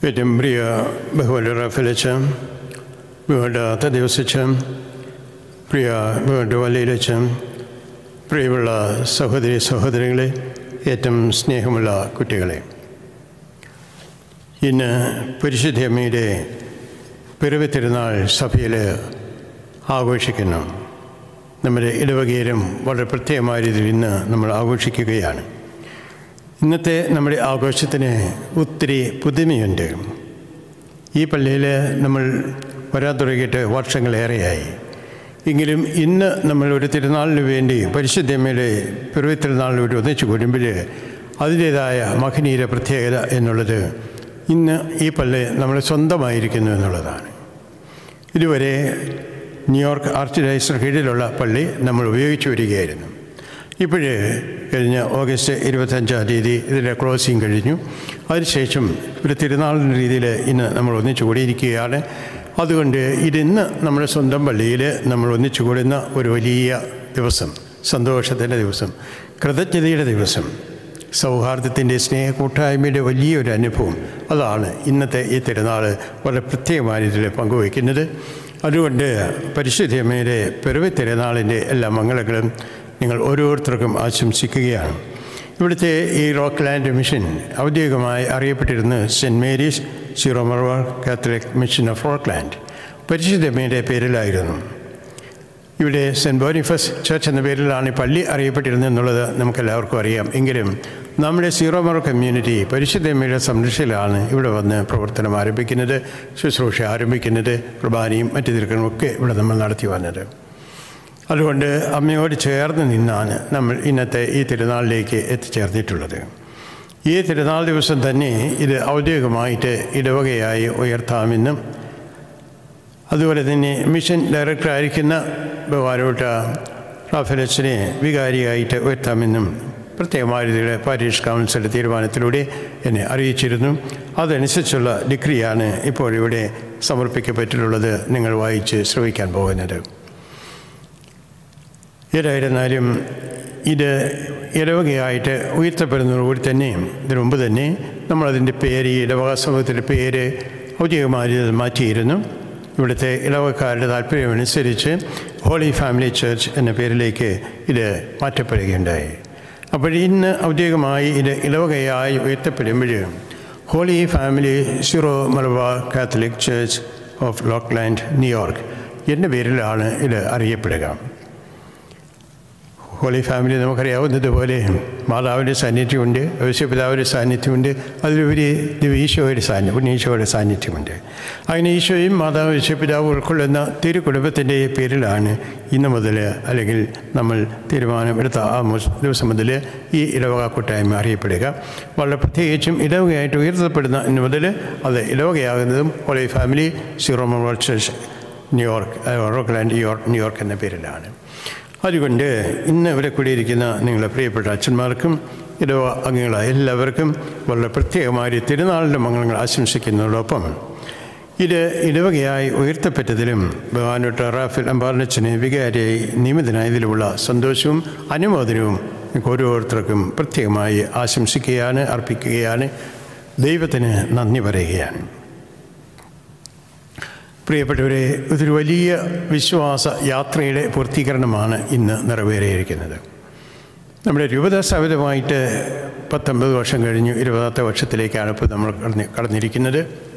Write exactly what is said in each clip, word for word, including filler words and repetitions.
ഏറ്റവും പ്രിയ ബഹുമാനപ്പെട്ട റാഫേലച്ചൻ, ബഹുമാനപ്പെട്ട തദ്ദേശച്ചൻ, പ്രിയ ബഹുമാനപ്പെട്ട വല്ലിയിലച്ചൻ, പ്രിയമുള്ള സഹോദരി സഹോദരികളെ, ഏറ്റവും സ്നേഹമുള്ള കുട്ടികളെ, ഇന്ന് പരിശുദ്ധ അമ്മയുടെ പിറവി തിരുനാൾ സഭയിൽ ആഘോഷിക്കുന്നു. നമ്മുടെ ഇടവകയിലും വളരെ പ്രത്യേകമായ രീതിയിൽ ഇന്ന് നമ്മൾ ആഘോഷിക്കുകയാണ്. ഇന്നത്തെ നമ്മുടെ ആഘോഷത്തിന് ഒത്തിരി പുതുമയുണ്ട്. ഈ പള്ളിയിൽ നമ്മൾ വരാൻ തുടങ്ങിയിട്ട് വർഷങ്ങളേറെയായി. എങ്കിലും ഇന്ന് നമ്മൾ ഒരു തിരുനാളിന് വേണ്ടി പരിശുദ്ധമ്മയുടെ പിറവി തിരുനാളിന് വേണ്ടി ഒന്നിച്ചു കൂടുമ്പോൾ അതിൻ്റേതായ മഹനീയ പ്രത്യേകത എന്നുള്ളത് ഇന്ന് ഈ പള്ളി നമ്മൾ സ്വന്തമായിരിക്കുന്നു എന്നുള്ളതാണ്. ഇതുവരെ ന്യൂയോർക്ക് ആർച്ച് ഡയസിന് കീഴിലുള്ള പള്ളി നമ്മൾ ഉപയോഗിച്ചു വരികയായിരുന്നു. ഇപ്പോഴേ കഴിഞ്ഞ ഓഗസ്റ്റ് ഇരുപത്തഞ്ചാം തീയതി ഇതിൻ്റെ ക്ലോസിങ് കഴിഞ്ഞു. അതിനുശേഷം ഒരു തിരുനാളിൻ്റെ രീതിയിൽ ഇന്ന് നമ്മൾ ഒന്നിച്ചു കൂടിയിരിക്കുകയാണ്. അതുകൊണ്ട് ഇതിന്ന് നമ്മുടെ സ്വന്തം പള്ളിയിൽ നമ്മൾ ഒന്നിച്ചു കൂടുന്ന ഒരു വലിയ ദിവസം, സന്തോഷത്തിൻ്റെ ദിവസം, കൃതജ്ഞതയുടെ ദിവസം, സൗഹാർദ്ദത്തിൻ്റെ സ്നേഹ കൂട്ടായ്മയുടെ വലിയൊരു അനുഭവം, അതാണ് ഇന്നത്തെ ഈ തിരുനാൾ വളരെ പ്രത്യേകമായ രീതിയിൽ പങ്കുവയ്ക്കുന്നത്. അതുകൊണ്ട് പരിശുദ്ധമ്മയുടെ പിറവി തിരുനാളിൻ്റെ എല്ലാ മംഗളങ്ങളും നിങ്ങൾ ഓരോരുത്തർക്കും ആശംസിക്കുകയാണ്. ഇവിടുത്തെ ഈ റോക്ക്ലാൻഡ് മിഷൻ ഔദ്യോഗികമായി അറിയപ്പെട്ടിരുന്ന saint Mary's Syro Malabar Catholic mission of Rockland പരിശുദ്ധമ്മയുടെ പേരിലായിരുന്നു. ഇവിടെ സെൻറ്റ് ബോണിഫസ് ചർച്ച് എന്ന പേരിലാണ് ഈ പള്ളി അറിയപ്പെട്ടിരുന്നത് എന്നുള്ളത് നമുക്കെല്ലാവർക്കും അറിയാം. എങ്കിലും നമ്മുടെ സീറോ മലബാർ കമ്മ്യൂണിറ്റി പരിശുദ്ധമ്മയുടെ സംരക്ഷണയിലാണ് ഇവിടെ വന്ന് പ്രവർത്തനം ആരംഭിക്കുന്നത്, ശുശ്രൂഷ ആരംഭിക്കുന്നത്, കുർബാനയും മറ്റു തിരുക്കളുമൊക്കെ ഇവിടെ നമ്മൾ നടത്തി വന്നത്. അതുകൊണ്ട് അമ്മയോട് ചേർന്ന് നിന്നാണ് നമ്മൾ ഇന്നത്തെ ഈ തിരുനാളിലേക്ക് എത്തിച്ചേർന്നിട്ടുള്ളത്. ഈ തിരുനാൾ ദിവസം തന്നെ ഇത് ഔദ്യോഗികമായിട്ട് ഇടവകയായി ഉയർത്താമെന്നും അതുപോലെ തന്നെ മിഷൻ ഡയറക്ടറായിരിക്കുന്ന ബഹുമാനപ്പെട്ട റാഫേലച്ചനെ വികാരിയായിട്ട് ഉയർത്താമെന്നും പ്രത്യേകമായ രീതിയിൽ പാരീഷ് കൗൺസിൽ തീരുമാനത്തിലൂടെ എന്നെ അറിയിച്ചിരുന്നു. അതനുസരിച്ചുള്ള ഡിഗ്രിയാണ് ഇപ്പോൾ ഇവിടെ സമർപ്പിക്കപ്പെട്ടിട്ടുള്ളത്. നിങ്ങൾ വായിച്ച് ശ്രവിക്കാൻ പോകുന്നത്. ഏതായിരുന്നാലും ഇത് ഇടവകയായിട്ട് ഉയർത്തപ്പെടുന്നതോടുകൂടി തന്നെ ഇതിനു മുമ്പ് തന്നെ നമ്മളതിൻ്റെ പേര്, ഈ ഇടവക സമൂഹത്തിൻ്റെ പേര് ഔദ്യോഗികമായി മാറ്റിയിരുന്നു. ഇവിടുത്തെ ഇടവക്കാരുടെ താല്പര്യമനുസരിച്ച് ഹോളി ഫാമിലി ചർച്ച് എന്ന പേരിലേക്ക് ഇത് മാറ്റപ്പെടുകയുണ്ടായി. അപ്പോൾ ഇന്ന് ഔദ്യോഗികമായി ഇത് ഇടവകയായി ഉയർത്തപ്പെടുമ്പോൾ holy family Syro Malabar Catholic church of Rockland New York എന്ന പേരിലാണ് ഇത് അറിയപ്പെടുക. ഹോളി ഫാമിലി നമുക്കറിയാവുന്നതുപോലെ മാതാവിൻ്റെ സാന്നിധ്യമുണ്ട്, ഔസ്യപിതാവിൻ്റെ സാന്നിധ്യമുണ്ട്, അതിലുപരി ഈശോയുടെ സാന്നിധ്യം, ഉണ്ണീശോയുടെ സാന്നിധ്യമുണ്ട്. അങ്ങനെ ഈശോയും മാതാവ് ഔസ്യപിതാവും ഉൾക്കൊള്ളുന്ന തിരു കുടുംബത്തിൻ്റെ പേരിലാണ് ഇന്ന് മുതൽ, അല്ലെങ്കിൽ നമ്മൾ തീരുമാനമെടുത്ത ആ ദിവസം മുതൽ ഈ ഇടവക കൂട്ടായ്മ അറിയപ്പെടുക. വളരെ പ്രത്യേകിച്ചും ഇടവകയായിട്ട് ഉയർത്തപ്പെടുന്ന ഇന്ന് മുതൽ അത് ഇടവകയാകുന്നതും holy family Syro Malabar church New York Rockland New York New York എന്ന പേരിലാണ്. അതുകൊണ്ട് ഇന്ന് ഇവിടെ കൂടിയിരിക്കുന്ന നിങ്ങളുടെ പ്രിയപ്പെട്ട അച്ഛന്മാർക്കും ഇടവ അംഗങ്ങളായ എല്ലാവർക്കും വളരെ പ്രത്യേകമായ തിരുനാളിൻ്റെ മംഗളങ്ങൾ ആശംസിക്കുന്നതോടൊപ്പം ഇത് ഇടവകയായി ഉയർത്തപ്പെട്ടതിലും ബഹുമാനപ്പെട്ട റാഫേൽ അമ്പാർലച്ചനെ വികാരിയായി നിയമിതനായതിലുമുള്ള സന്തോഷവും അനുമോദനവും ഓരോരുത്തർക്കും പ്രത്യേകമായി ആശംസിക്കുകയാണ്, അർപ്പിക്കുകയാണ്, ദൈവത്തിന് നന്ദി പറയുകയാണ്. പ്രിയപ്പെട്ടവരെ, ഇതൊരു വലിയ വിശ്വാസ യാത്രയുടെ പൂർത്തീകരണമാണ് ഇന്ന് നിറവേറിയിരിക്കുന്നത്. നമ്മുടെ രൂപതാ സ്ഥാപിതമായിട്ട് പത്തൊമ്പത് വർഷം കഴിഞ്ഞു, ഇരുപതാമത്തെ വർഷത്തിലേക്കാണ് ഇപ്പോൾ നമ്മൾ കടന്ന് കടന്നിരിക്കുന്നത്.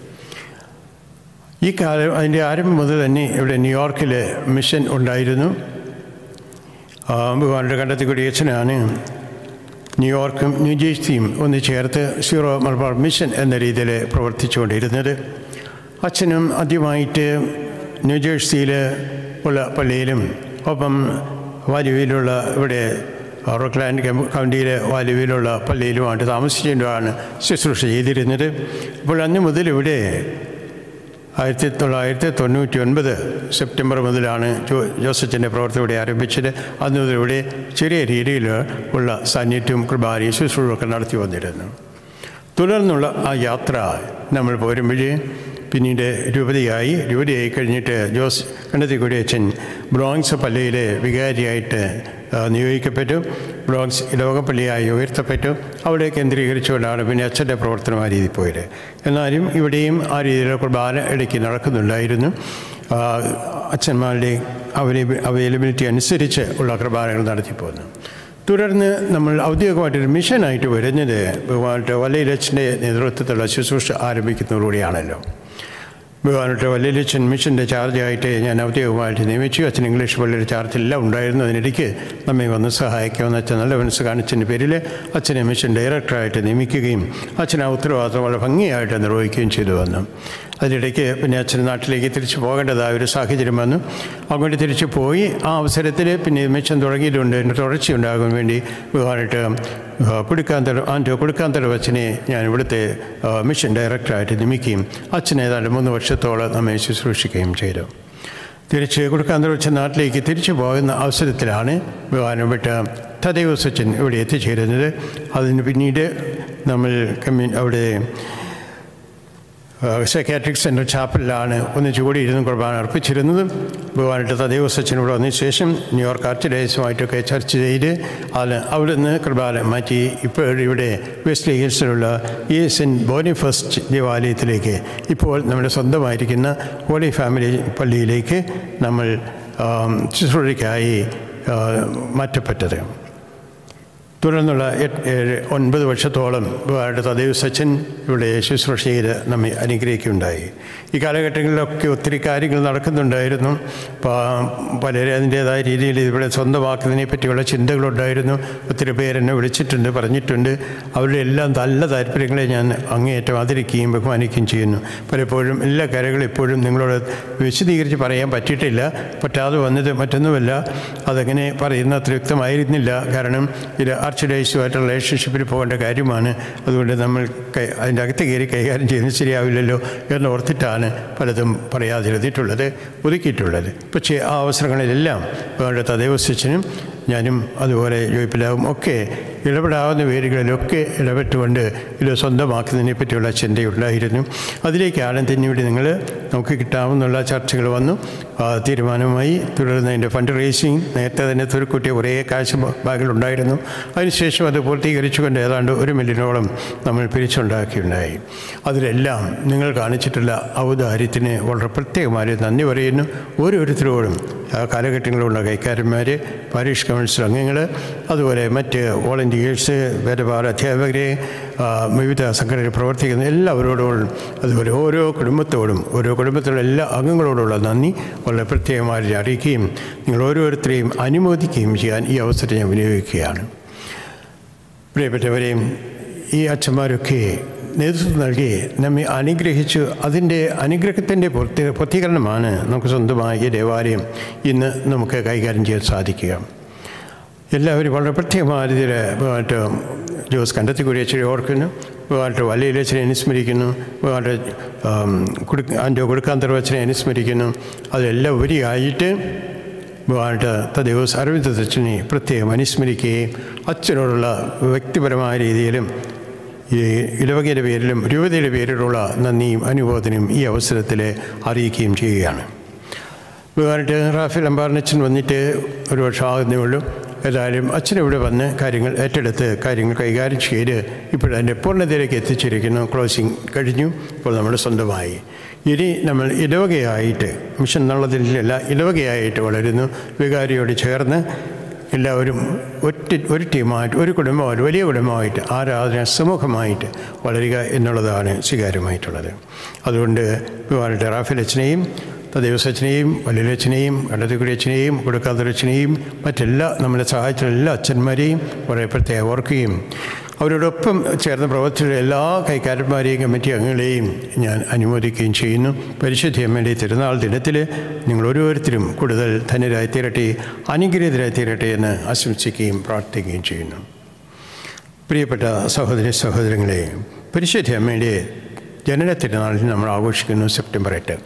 ഈ കാലം അതിൻ്റെ ആരംഭം മുതൽ തന്നെ ഇവിടെ ന്യൂയോർക്കിൽ മിഷൻ ഉണ്ടായിരുന്നു. ബഹുമാനപ്പെട്ട കണ്ടത്തിക്കുടി അച്ഛനാണ് ന്യൂയോർക്കും ന്യൂജേഴ്സിയും ഒന്ന് ചേർത്ത് സീറോ മലബാർ മിഷൻ എന്ന രീതിയിൽ പ്രവർത്തിച്ചുകൊണ്ടിരുന്നത്. അച്ഛനും ആദ്യമായിട്ട് ന്യൂജേഴ്സിയിൽ ഉള്ള പള്ളിയിലും ഒപ്പം വാലുവയിലുള്ള ഇവിടെ റോക്ക്ലാൻഡ് കൗണ്ടിയിലെ വാലുവയിലുള്ള പള്ളിയിലുമായിട്ട് താമസിച്ചുകൊണ്ടാണ് ശുശ്രൂഷ ചെയ്തിരുന്നത്. അപ്പോൾ അന്ന് മുതൽ ഇവിടെ ആയിരത്തി തൊള്ളായിരത്തി തൊണ്ണൂറ്റി ഒൻപത് സെപ്റ്റംബർ മുതലാണ് ജോ ജോസച്ചൻ്റെ പ്രവർത്തനം ഇവിടെ ആരംഭിച്ചത്. അന്ന് മുതൽ ഇവിടെ ചെറിയ രീതിയിൽ ഉള്ള സാന്നിധ്യവും കുർബാനയും ശുശ്രൂഷയൊക്കെ നടത്തി വന്നിരുന്നു. തുടർന്നുള്ള ആ യാത്ര നമ്മൾ പോരുമ്പോഴേ പിന്നീട് രൂപതയായി രൂപതയായി കഴിഞ്ഞിട്ട് ജോസ് കണ്ടത്തിക്കുടി അച്ഛൻ ബ്രോങ്സ് പള്ളിയിലെ വികാരിയായിട്ട് നിയോഗിക്കപ്പെട്ടു. ബ്രോൺസ് ഇടവകപ്പള്ളിയായി ഉയർത്തപ്പെട്ടു. അവിടെ കേന്ദ്രീകരിച്ചുകൊണ്ടാണ് പിന്നെ അച്ഛൻ്റെ പ്രവർത്തനം ആ രീതിയിൽ പോയത്. എന്നാലും ഇവിടെയും ആ രീതിയിലുള്ള കുർബാന ഇടയ്ക്ക് നടക്കുന്നുണ്ടായിരുന്നു. അച്ഛന്മാരുടെ അവൈലബി അവൈലബിലിറ്റി അനുസരിച്ച് ഉള്ള കുർബാനകൾ നടത്തിപ്പോന്നു. തുടർന്ന് നമ്മൾ ഔദ്യോഗികമായിട്ടൊരു മിഷനായിട്ട് വരുന്നത് ബഹുമാനപ്പെട്ട വല്ലയിലച്ഛൻ്റെ നേതൃത്വത്തിലുള്ള ശുശ്രൂഷ ആരംഭിക്കുന്നതോടുകൂടിയാണല്ലോ. ബഹുമാനപ്പെട്ട വല്ലയിലച്ഛൻ മിഷൻ്റെ ചാർജായിട്ട് ഞാൻ ഔദ്യോഗികമായിട്ട് നിയമിച്ചു. അച്ഛൻ ഇംഗ്ലീഷ് പള്ളിയുടെ ചാർജെല്ലാം ഉണ്ടായിരുന്നു. അതിനിടയ്ക്ക് നമ്മെ വന്ന് സഹായിക്കാമെന്ന് അച്ഛൻ നല്ല മനസ്സ് കാണിച്ചതിൻ്റെ പേരിൽ അച്ഛനെ മിഷൻ ഡയറക്ടറായിട്ട് നിയമിക്കുകയും അച്ഛൻ ആ ഉത്തരവാദിത്വം വളരെ ഭംഗിയായിട്ട് നിർവഹിക്കുകയും ചെയ്തു വന്നു. അതിനിടയ്ക്ക് പിന്നെ അച്ഛൻ നാട്ടിലേക്ക് തിരിച്ചു പോകേണ്ടതായ ഒരു സാഹചര്യം വന്നു. അങ്ങോട്ട് തിരിച്ചു പോയി. ആ അവസരത്തിൽ പിന്നെ മിഷൻ തുടങ്ങിയിട്ടുണ്ട്. എൻ്റെ തുടർച്ചയുണ്ടാകാൻ വേണ്ടി ബഹുമാനമായിട്ട് കുടുക്കാന്തര ആൻഡ് കുടുക്കാന്തര അച്ഛനെ ഞാൻ ഇവിടുത്തെ മിഷൻ ഡയറക്ടറായിട്ട് നിയമിക്കുകയും അച്ഛൻ ഏതാണ്ട് മൂന്ന് വർഷത്തോളം നമ്മെ ശുശ്രൂഷിക്കുകയും ചെയ്തു. തിരിച്ച് കുടുക്കാന്തര അച്ഛൻ നാട്ടിലേക്ക് തിരിച്ചു പോകുന്ന അവസരത്തിലാണ് ബഹുമാനപ്പെട്ട തദേവസ് അച്ഛൻ ഇവിടെ എത്തിച്ചേരുന്നത്. അതിന് പിന്നീട് നമ്മൾ കമ്മ്യൂ അവിടെ സൈക്കാട്രിക് സെൻറ്റർ ചാപ്പലിലാണ് ഒന്നിച്ചു കൂടി ഇരുന്ന് കുർബാന അർപ്പിച്ചിരുന്നതും. ബഹുമാനപ്പെട്ട തദേവസ് അച്ഛൻ ഇവിടെ വന്നതിന് ശേഷം ന്യൂയോർക്ക് ആർച്ച് ഡയസുമായിട്ടൊക്കെ ചർച്ച ചെയ്ത് അത് അവിടെ നിന്ന് കുർബാന മാറ്റി ഇപ്പോൾ ഇവിടെ വെസ്റ്റ് ഹിൽസിലുള്ള ഈ സെൻറ്റ് ബോണിഫസ് ദേവാലയത്തിലേക്ക്, ഇപ്പോൾ നമ്മുടെ സ്വന്തമായിരിക്കുന്ന ഹോളി ഫാമിലി പള്ളിയിലേക്ക് നമ്മൾ ശുശ്രൂഷയ്ക്കായി മാറ്റപ്പെട്ടത്. തുടർന്നുള്ള ഏഴ് ഒൻപത് വർഷത്തോളം ബഹുമാനപ്പെട്ട തദേവസ് അച്ഛൻ ഇവിടെ ശുശ്രൂഷ ചെയ്ത് നമ്മെ അനുഗ്രഹിക്കുകയുണ്ടായി. ഈ കാലഘട്ടങ്ങളിലൊക്കെ ഒത്തിരി കാര്യങ്ങൾ നടക്കുന്നുണ്ടായിരുന്നു. പലരും അതിൻ്റേതായ രീതിയിൽ ഇവിടെ സ്വന്തമാക്കുന്നതിനെ പറ്റിയുള്ള ചിന്തകളുണ്ടായിരുന്നു. ഒത്തിരി പേരെന്നെ വിളിച്ചിട്ടുണ്ട്, പറഞ്ഞിട്ടുണ്ട്. അവരുടെ എല്ലാം നല്ല താല്പര്യങ്ങളെ ഞാൻ അങ്ങേയറ്റം ആദരിക്കുകയും ബഹുമാനിക്കുകയും ചെയ്യുന്നു. പലപ്പോഴും എല്ലാ കാര്യങ്ങളും ഇപ്പോഴും നിങ്ങളോട് വിശദീകരിച്ച് പറയാൻ പറ്റിയിട്ടില്ല. പറ്റാതെ വന്നത് മറ്റൊന്നുമല്ല, അതങ്ങനെ പറയുന്ന അത്ര യുക്തമായിരുന്നില്ല. കാരണം ഇത് ആർച്ച് ഡയസുമായിട്ട് റിലേഷൻഷിപ്പിൽ പോകേണ്ട കാര്യമാണ്. അതുകൊണ്ട് നമ്മൾ കൈ അതിൻ്റെ അകത്ത് കയറി കൈകാര്യം ചെയ്യുന്നത് ശരിയാവില്ലല്ലോ എന്ന് ഓർത്തിട്ടാണ് പലതും പറയാതിരുന്നിട്ടുള്ളത്, ഒതുക്കിയിട്ടുള്ളത്. പക്ഷേ ആ അവസരങ്ങളിലെല്ലാം വേണ്ട തദേവസ് അച്ഛനും ഞാനും അതുപോലെ ജോയിപ്പിലാവും ഒക്കെ ഇടപെടാവുന്ന വേരുകളിലൊക്കെ ഇടപെട്ടുകൊണ്ട് ഇത് സ്വന്തമാക്കുന്നതിനെ പറ്റിയുള്ള ചിന്തയുണ്ടായിരുന്നു. അതിലേക്കാണ് പിന്നീട് നിങ്ങൾ നമുക്ക് കിട്ടാവുന്നുള്ള ചർച്ചകൾ വന്നു. തീരുമാനമായി. തുടർന്ന് അതിൻ്റെ ഫണ്ട് റേസിങ് നേരത്തെ തന്നെ തുരുക്കൂട്ടിയ കുറേ കാശ് ബാഗുകളുണ്ടായിരുന്നു. അതിനുശേഷം അത് പൂർത്തീകരിച്ചുകൊണ്ട് ഏതാണ്ട് ഒരു മില്യനോളം നമ്മൾ പിരിച്ചുണ്ടാക്കിയുണ്ടായി. അതിലെല്ലാം നിങ്ങൾ കാണിച്ചിട്ടുള്ള ഔദാര്യത്തിന് വളരെ പ്രത്യേകമായി നന്ദി പറയുന്നു. ഓരോരുത്തരോടും ആ കാലഘട്ടങ്ങളിലുള്ള കൈക്കാരന്മാർ, പാരീഷ് കൗൺസിൽ അംഗങ്ങൾ, അതുപോലെ മറ്റ് വോളണ്ടിയേഴ്സ്, വേദപാഠ അധ്യാപകരെ, വിവിധ സംഘടനയിൽ പ്രവർത്തിക്കുന്ന എല്ലാവരോടും, അതുപോലെ ഓരോ കുടുംബത്തോടും ഓരോ കുടുംബത്തിലുള്ള എല്ലാ അംഗങ്ങളോടുള്ള നന്ദി വളരെ പ്രത്യേകമായി അറിയിക്കുകയും നിങ്ങൾ ഓരോരുത്തരെയും അനുമോദിക്കുകയും ചെയ്യാൻ ഈ അവസരം ഞാൻ വിനിയോഗിക്കുകയാണ്. പ്രിയപ്പെട്ടവരെയും ഈ അച്ഛന്മാരൊക്കെ നേതൃത്വം നൽകി നമ്മെ അനുഗ്രഹിച്ചു. അതിൻ്റെ അനുഗ്രഹത്തിൻ്റെ പൂർത്തി പൂർത്തീകരണമാണ് നമുക്ക് സ്വന്തമായ ഈ ദേവാലയം ഇന്ന് നമുക്ക് കൈകാര്യം ചെയ്യാൻ സാധിക്കുക. എല്ലാവരും വളരെ പ്രത്യേകമായ രീതിയിൽ ബഹുമാനപ്പെട്ട ജോസ് കണ്ടത്തിക്കുരിയച്ചനെ ഓർക്കുന്നു, ബഹുമാനപ്പെട്ട വല്ലയിലച്ഛനെ അനുസ്മരിക്കുന്നു, ബഹുമാനപ്പെട്ട കുടു ആൻഡോ കൊടുക്കാന്തറവച്ചനെ അനുസ്മരിക്കുന്നു. അതെല്ലാം ഉപരിയായിട്ട് ബഹുമാനപ്പെട്ട തദേവസ് അരവിന്ദച്ചനെ പ്രത്യേകം അനുസ്മരിക്കുകയും അച്ഛനോടുള്ള വ്യക്തിപരമായ രീതിയിലും ഈ ഇടവകയുടെ പേരിലും രൂപതയുടെ പേരിലുള്ള നന്ദിയും അനുബോധനയും ഈ അവസരത്തിൽ അറിയിക്കുകയും ചെയ്യുകയാണ്. ബഹുമാനപ്പെട്ട റാഫേൽ അമ്പാറിനച്ഛൻ വന്നിട്ട് ഒരു വർഷം ആകുന്നേ ഉള്ളൂ. ഏതായാലും അച്ഛനിവിടെ വന്ന് കാര്യങ്ങൾ ഏറ്റെടുത്ത് കാര്യങ്ങൾ കൈകാര്യം ചെയ്ത് ഇപ്പോഴതിൻ്റെ പൂർണ്ണതയിലേക്ക് എത്തിച്ചിരിക്കുന്നു. ക്ലോസിങ് കഴിഞ്ഞു. ഇപ്പോൾ നമ്മുടെ സ്വന്തമായി. ഇനി നമ്മൾ ഇടവകയായിട്ട് മിഷൻ എന്നുള്ളതിലല്ല ഇടവകയായിട്ട് വളരുന്നു. വികാരിയോട് ചേർന്ന് എല്ലാവരും ഒറ്റ ഒരു ടീമായിട്ട് ഒരു കുടുംബമായിട്ട് വലിയ കുടുംബമായിട്ട് ആരാധന സമൂഹമായിട്ട് വളരുക എന്നുള്ളതാണ് സ്വീകാര്യമായിട്ടുള്ളത്. അതുകൊണ്ട് ബഹുമാനപ്പെട്ട റാഫേൽ അച്ഛനെയും തദേവസ് അച്ഛനെയും വല്ലിലച്ഛനെയും കണ്ടത്തിക്കുടി അച്ഛനെയും കൊടുക്കാന്തരച്ഛനെയും മറ്റെല്ലാ നമ്മളെ സഹായിച്ചുള്ള എല്ലാ അച്ഛന്മാരെയും വളരെ പ്രത്യേകം ഓർക്കുകയും അവരോടൊപ്പം ചേർന്ന് പ്രവർത്തിച്ച എല്ലാ കൈക്കാരന്മാരെയും കമ്മിറ്റി അംഗങ്ങളെയും ഞാൻ അനുമോദിക്കുകയും ചെയ്യുന്നു. പരിശുദ്ധ അമ്മയുടെ തിരുനാൾ ദിനത്തിൽ നിങ്ങൾ ഓരോരുത്തരും കൂടുതൽ ധന്യരായി തീരട്ടെ, അനുഗ്രഹീതരായി തീരട്ടെ എന്ന് ആശംസിക്കുകയും പ്രാർത്ഥിക്കുകയും ചെയ്യുന്നു. പ്രിയപ്പെട്ട സഹോദരി സഹോദരങ്ങളെ, പരിശുദ്ധ അമ്മയുടെ ജനന തിരുനാളിൽ നമ്മൾ ആഘോഷിക്കുന്നു സെപ്റ്റംബർ എട്ട്.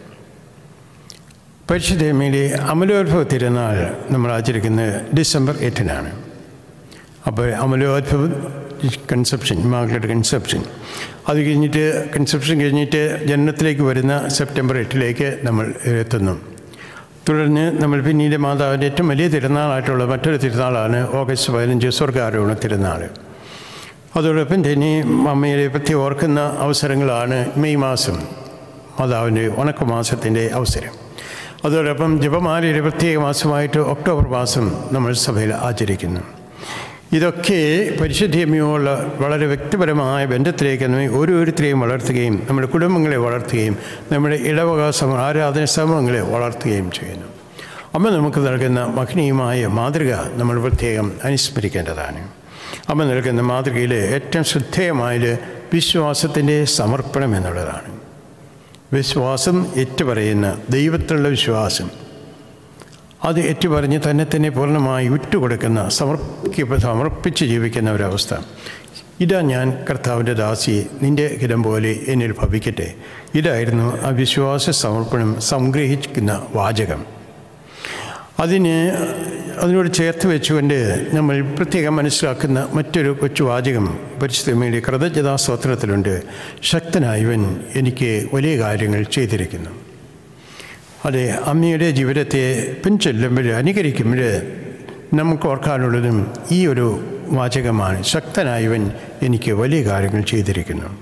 പരിശുദ്ധ അമ്മയുടെ അമലോത്ഭവ തിരുനാൾ നമ്മൾ ആചരിക്കുന്നത് ഡിസംബർ എട്ടിനാണ്. അപ്പോൾ അമലോത്ഭവം കൺസെപ്ഷൻ, ഇമാക്കുലേറ്റ് കൺസെപ്ഷൻ, അത് കഴിഞ്ഞിട്ട് കൺസെപ്ഷൻ കഴിഞ്ഞിട്ട് ജനനത്തിലേക്ക് വരുന്ന സെപ്റ്റംബർ എട്ടിലേക്ക് നമ്മൾ എത്തുന്നു. തുടർന്ന് നമ്മൾ പിന്നീട് മാതാവിൻ്റെ ഏറ്റവും വലിയ തിരുനാളായിട്ടുള്ള മറ്റൊരു തിരുനാളാണ് ഓഗസ്റ്റ് പതിനഞ്ച് സ്വർഗാരോഹണ തിരുനാൾ. അതോടൊപ്പം തന്നെ അമ്മയെ പറ്റി ഓർക്കുന്ന അവസരങ്ങളാണ് മെയ് മാസം, മാതാവിൻ്റെ ഉണക്കമാസത്തിൻ്റെ അവസരം. അതോടൊപ്പം ജപമാലയുടെ പ്രത്യേക മാസമായിട്ട് ഒക്ടോബർ മാസം നമ്മൾ സഭയിൽ ആചരിക്കുന്നു. ഇതൊക്കെ പരിശുദ്ധയമ്മയോടുള്ള വളരെ വ്യക്തിപരമായ ബന്ധത്തിലേക്ക് നമ്മെ ഓരോരുത്തരെയും വളർത്തുകയും നമ്മുടെ കുടുംബങ്ങളെ വളർത്തുകയും നമ്മുടെ ഇടവക സമ ആരാധന സമൂഹങ്ങളെ വളർത്തുകയും ചെയ്യുന്നു. അമ്മ നമുക്ക് നൽകുന്ന മഹനീയമായ മാതൃക നമ്മൾ പ്രത്യേകം അനുസ്മരിക്കേണ്ടതാണ്. അമ്മ നൽകുന്ന മാതൃകയിൽ ഏറ്റവും ശ്രദ്ധേയമായത് വിശ്വാസത്തിൻ്റെ സമർപ്പണം എന്നുള്ളതാണ്. വിശ്വാസം ഏറ്റുപറയുന്ന ദൈവത്തിലുള്ള വിശ്വാസം, അത് ഏറ്റുപറഞ്ഞ് തന്നെ തന്നെ പൂർണ്ണമായി വിട്ടുകൊടുക്കുന്ന സമർപ്പിക്ക സമർപ്പിച്ച് ജീവിക്കുന്ന ഒരവസ്ഥ. ഇതാ ഞാൻ കർത്താവിൻ്റെ ദാസിയെ, നിൻ്റെ ഹിതം പോലെ എന്നിൽ ഭവിക്കട്ടെ. ഇതായിരുന്നു ആ വിശ്വാസ സമർപ്പണം സംഗ്രഹിക്കുന്ന വാചകം. അതിന് അതിനോട് ചേർത്ത് വെച്ചുകൊണ്ട് നമ്മൾ പ്രത്യേകം മനസ്സിലാക്കുന്ന മറ്റൊരു കൊച്ചു വാചകം പരിശുദ്ധമ്മയുടെ കൃതജ്ഞതാ സ്തോത്രത്തിലുണ്ട്. ശക്തനായവൻ എനിക്ക് വലിയ കാര്യങ്ങൾ ചെയ്തിരിക്കുന്നു. അതെ, അമ്മയുടെ ജീവിതത്തെ പിൻചൊല്ലുമ്പോൾ അനുകരിക്കുമ്പോൾ നമുക്ക് ഓർക്കാനുള്ളതും ഈ ഒരു വാചകമാണ്. ശക്തനായവൻ എനിക്ക് വലിയ കാര്യങ്ങൾ ചെയ്തിരിക്കുന്നു.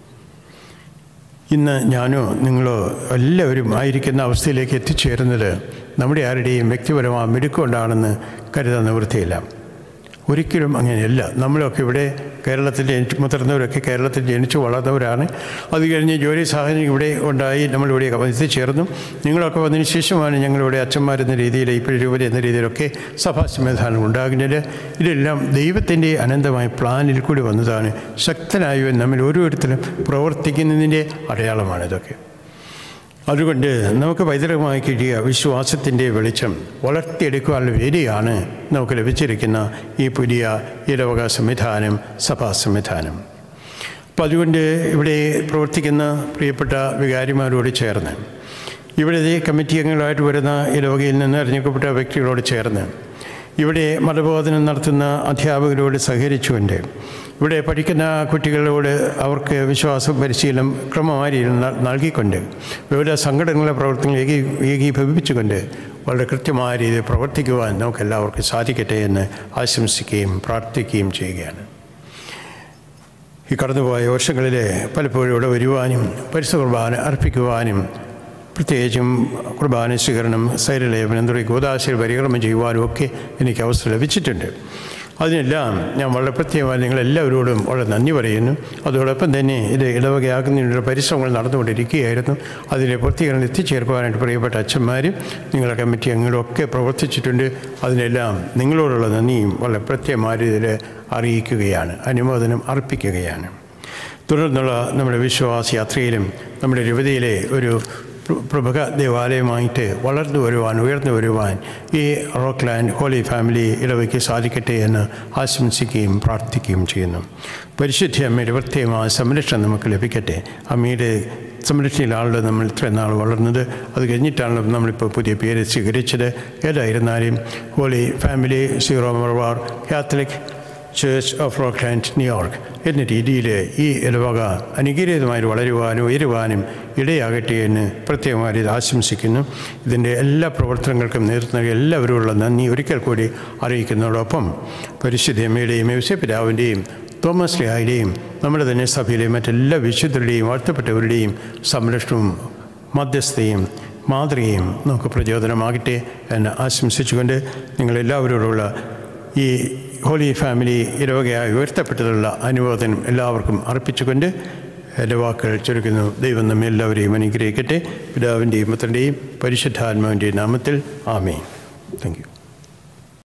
ഇന്ന് ഞാനോ നിങ്ങളോ എല്ലാവരും ആയിരിക്കുന്ന അവസ്ഥയിലേക്ക് എത്തിച്ചേരുന്നത് നമ്മുടെ ആരുടെയും വ്യക്തിപരമായ മിടുക്കൊണ്ടാണെന്ന് കരുതാൻ നിവൃത്തിയില്ല. ഒരിക്കലും അങ്ങനെയല്ല. നമ്മളൊക്കെ ഇവിടെ കേരളത്തിൽ ജനിച്ച് മുതിർന്നവരൊക്കെ കേരളത്തിൽ ജനിച്ചു വളർന്നവരാണ്. അത് കഴിഞ്ഞ് ജോലി സാഹചര്യം ഇവിടെ ഉണ്ടായി നമ്മളിവിടെ എത്തിച്ചേർന്നു. നിങ്ങളൊക്കെ വന്നതിന് ശേഷമാണ് ഞങ്ങളിവിടെ അച്ഛന്മാരെന്ന രീതിയിൽ ഇപ്പോൾ രൂപത എന്ന രീതിയിലൊക്കെ സഭാ സംവിധാനം ഉണ്ടാകുന്നത്. ഇതെല്ലാം ദൈവത്തിൻ്റെ അനന്തമായ പ്ലാനിൽ കൂടി വന്നതാണ്. ശക്തനായവൻ നമ്മൾ ഓരോരുത്തരും പ്രവർത്തിക്കുന്നതിൻ്റെ അടയാളമാണ് ഇതൊക്കെ. അതുകൊണ്ട് നമുക്ക് പൈതൃകമായി കിട്ടിയ വിശ്വാസത്തിൻ്റെ വെളിച്ചം വളർത്തിയെടുക്കുവാനുള്ള വേദിയാണ് നമുക്ക് ലഭിച്ചിരിക്കുന്ന ഈ പുതിയ ഇടവക സംവിധാനം, സഭാ സംവിധാനം. അപ്പം അതുകൊണ്ട് ഇവിടെ പ്രവർത്തിക്കുന്ന പ്രിയപ്പെട്ട വികാരിമാരോട് ചേർന്ന്, ഇവിടുത്തെ കമ്മിറ്റി അംഗങ്ങളായിട്ട് വരുന്ന ഇടവകയിൽ നിന്ന് തിരഞ്ഞെടുക്കപ്പെട്ട വ്യക്തികളോട് ചേർന്ന്, ഇവിടെ മതബോധനം നടത്തുന്ന അധ്യാപകരോട് സഹകരിച്ചുകൊണ്ട്, ഇവിടെ പഠിക്കുന്ന കുട്ടികളോട് അവർക്ക് വിശ്വാസം പരിശീലനം ക്രമമായി നൽകിക്കൊണ്ട്, വിവിധ സംഘടനകളുടെ പ്രവർത്തനങ്ങൾ ഏകീ ഏകീഭവിപ്പിച്ചുകൊണ്ട് വളരെ കൃത്യമായ രീതിയിൽ പ്രവർത്തിക്കുവാൻ നമുക്കെല്ലാവർക്കും സാധിക്കട്ടെ എന്ന് ആശംസിക്കുകയും പ്രാർത്ഥിക്കുകയും ചെയ്യുകയാണ്. ഈ കടന്നുപോയ വർഷങ്ങളിൽ പലപ്പോഴും ഇവിടെ വരുവാനും പരിശുദ്ധ കുർബാന അർപ്പിക്കുവാനും പ്രത്യേകിച്ചും കുർബാന സ്വീകരണം, സൈരലേപനം തുടങ്ങി കൂദാശയിൽ പരിക്രമം ചെയ്യുവാനും ഒക്കെ എനിക്ക് അവസരം ലഭിച്ചിട്ടുണ്ട്. അതിനെല്ലാം ഞാൻ വളരെ പ്രത്യേകമായി നിങ്ങളെല്ലാവരോടും വളരെ നന്ദി പറയുന്നു. അതോടൊപ്പം തന്നെ ഇത് ഇടവകയാക്കുന്നതിനുള്ള പരിശ്രമങ്ങൾ നടന്നുകൊണ്ടിരിക്കുകയായിരുന്നു. അതിലെ പൂർത്തീകരണം എത്തിച്ചേർക്കുവാനായിട്ട് പ്രിയപ്പെട്ട അച്ഛന്മാരും നിങ്ങളുടെ കമ്മിറ്റി അംഗങ്ങളൊക്കെ പ്രവർത്തിച്ചിട്ടുണ്ട്. അതിനെല്ലാം നിങ്ങളോടുള്ള നന്ദിയും വളരെ പ്രത്യേകമായ രീതിയിൽ അറിയിക്കുകയാണ്, അനുമോദനം അർപ്പിക്കുകയാണ്. തുടർന്നുള്ള നമ്മുടെ വിശ്വാസ യാത്രയിലും നമ്മുടെ രൂപതയിലെ ഒരു പ്രമുഖ ദേവാലയമായിട്ട് വളർന്നു വരുവാൻ, ഉയർന്നു വരുവാൻ ഈ റോക്ക്ലാൻഡ് ഹോളി ഫാമിലി ഇടവയ്ക്ക് സാധിക്കട്ടെ എന്ന് ആശംസിക്കുകയും പ്രാർത്ഥിക്കുകയും ചെയ്യുന്നു. പരിശുദ്ധ അമ്മയുടെ പ്രത്യേകമായ സംരക്ഷണം നമുക്ക് ലഭിക്കട്ടെ. അമ്മയുടെ സംരക്ഷണയിലാണല്ലോ നമ്മൾ ഇത്രയും നാൾ വളർന്നത്. അത് കഴിഞ്ഞിട്ടാണല്ലോ നമ്മളിപ്പോൾ പുതിയ പേര് സ്വീകരിച്ചത്. ഏതായിരുന്നാലും holy family Syro Malabar Catholic church of Rockland New York എന്ന രീതിയിൽ ഈ ഇടവക അനുഗ്രഹീതമായി വളരുവാനും ഉയരുവാനും ഇടയാകട്ടെ എന്ന് പ്രത്യേകമായി ആശംസിക്കുന്നു. ഇതിൻ്റെ എല്ലാ പ്രവർത്തനങ്ങൾക്കും നേതൃത്വം നൽകിയ എല്ലാവരോടുള്ള നന്ദി ഒരിക്കൽ കൂടി അറിയിക്കുന്നതോടൊപ്പം പരിശുദ്ധ അമ്മയുടെയും യോസേപ്പിതാവിൻ്റെയും തോമസ് ലിഹായുടെയും നമ്മുടെ തന്നെ സഭയിലെയും മറ്റെല്ലാ വിശുദ്ധരുടെയും വാഴ്ത്തപ്പെട്ടവരുടെയും സംരക്ഷണവും മധ്യസ്ഥയും മാതൃകയും നമുക്ക് പ്രചോദനമാകട്ടെ എന്ന് ആശംസിച്ചുകൊണ്ട് നിങ്ങളെല്ലാവരോടുള്ള ഈ ഹോളി ഫാമിലി ഇടവകയായി ഉയർത്തപ്പെട്ടതിലുള്ള അനുമോദനം എല്ലാവർക്കും അർപ്പിച്ചുകൊണ്ട് എൻ്റെ വാക്കുകൾ ചുരുക്കുന്നു. ദൈവം നമ്മെ എല്ലാവരെയും അനുഗ്രഹിക്കട്ടെ. പിതാവിൻ്റെയും പുത്രൻ്റെയും പരിശുദ്ധാത്മാവിൻ്റെയും നാമത്തിൽ ആമേൻ. Thank you.